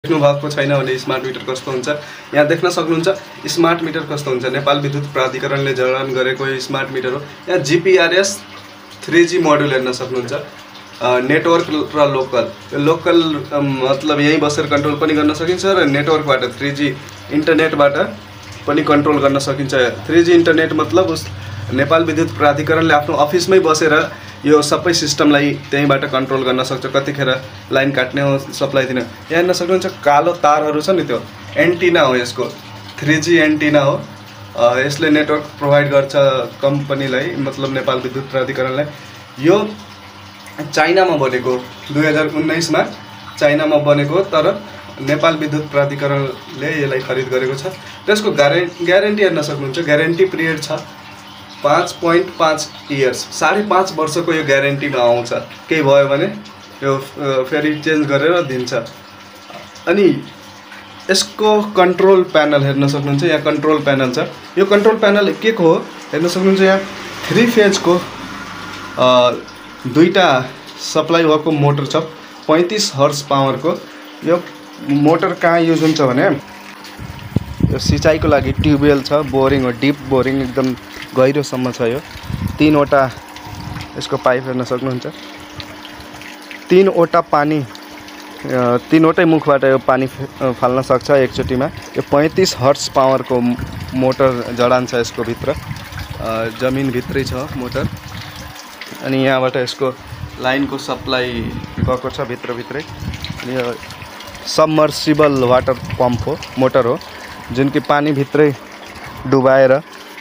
देख्नु भएको छैन भने स्मार्ट मिटर कस्तो हुन्छ यहाँ देख्न सक्नुहुन्छ। स्मार्ट मिटर कस्तो हुन्छ, नेपाल विद्युत प्राधिकरणले जडान गरेको स्मार्ट मिटर हो। यहाँ जीपीआरएस 3G मोड्युल हेर्न सक्नुहुन्छ। नेटवर्क र लोकल मतलब यहीँ बसेर कन्ट्रोल पनि गर्न सकिन्छ र नेटवर्कबाट 3G इन्टरनेटबाट पनि कन्ट्रोल गर्न सकिन्छ। 3G इन्टरनेट मतलब उस नेपाल विद्युत प्राधिकरणले आफ्नो अफिसमै बसेर यो सबै सिस्टमलाई त्यहीँबाट कन्ट्रोल गर्न सक्छ। कतिखेर लाइन काट्ने हो, सप्लाई दिने। यहाँ हेर्न सक्नुहुन्छ कालो तारहरू छ नि, त्यो एन्टिना हो, यसको 3G एन्टिना हो। यसले नेटवर्क प्रोभाइड गर्छ कम्पनीलाई, मतलब नेपाल विद्युत प्राधिकरणलाई। यो चाइनामा बनेको, 2019 मा चाइनामा बनेको, तर नेपाल विद्युत प्राधिकरणले यसलाई खरिद गरेको छ। त्यसको ग्यारेन्टी हेर्न सक्नुहुन्छ। ग्यारेन्टी पिरियड छ 5.5 इयर्स, 5.5 वर्षको यो ग्यारेन्टीमा आउँछ। केही भयो भने यो फेरि चेन्ज गरेर दिन्छ। अनि यसको कन्ट्रोल प्यानल हेर्न सक्नुहुन्छ। यहाँ कन्ट्रोल प्यानल छ। यो कन्ट्रोल प्यानल के को हो हेर्न सक्नुहुन्छ। यहाँ 3 फेजको दुईटा सप्लाई भएको मोटर छ, 35 हर्स पावरको। यो मोटर कहाँ युज हुन्छ भने यो सिँचाइको लागि ट्युबवेल छ, बोरिङ हो, डिप बोरिङ, एकदम गहिरोसम्म छ। यो 3वटा यसको पाइप हेर्न सक्नुहुन्छ। 3वटा पानी, 3वटै मुखबाट यो पानी फाल्न सक्छ एकचोटिमा। यो 35 हर्स पावरको मोटर जडान छ यसको भित्र, जमिनभित्रै छ मोटर। अनि यहाँबाट यसको लाइनको सप्लाई गएको छ भित्रभित्रै। अनि यो सबमर्सिबल वाटर पम्प हो, मोटर हो, जुन कि पानी भित्रै डुबाएर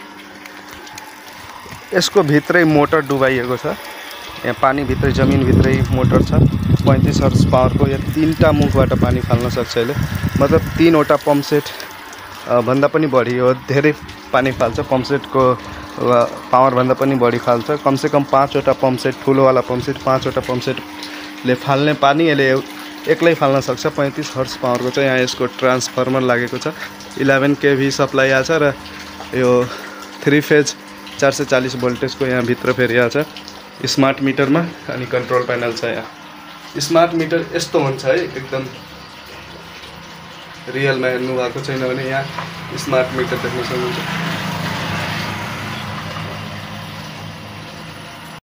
यसको भित्रै मोटर डुबाइएको छ। यहाँ पानी भित्रै, जमिन भित्रै मोटर छ, 35 हर्स पावरको। यो 3टा मुखबाट पानी फाल्न सक्छ यसले, मतलब 3वटा पम्प सेट भन्दा पनि बढी हो, धेरै पानी फाल्छ। पम्प सेटको पावर भन्दा पनि बढी फाल्छ। कमसेकम 5वटा पम्प सेट, ठुलोवाला पम्प सेट 5वटा पम्प सेटले फाल्ने पानी यसले एक्लै फाल्न सक्छ। 35 हर्स पावरको चाहिँ। यहाँ यसको ट्रान्सफर्मर लागेको छ, 11 kV सप्लाई आछ र यो 3 फेज 440 भोल्टेजको यहाँ भित्र फेरि आछ स्मार्ट मिटरमा। अनि कन्ट्रोल प्यानल छ। यहाँ स्मार्ट मिटर यस्तो हुन्छ है, एकदम रियलमा हेर्नु भएको छैन भने यहाँ स्मार्ट मिटर देख्न सक्नुहुन्छ।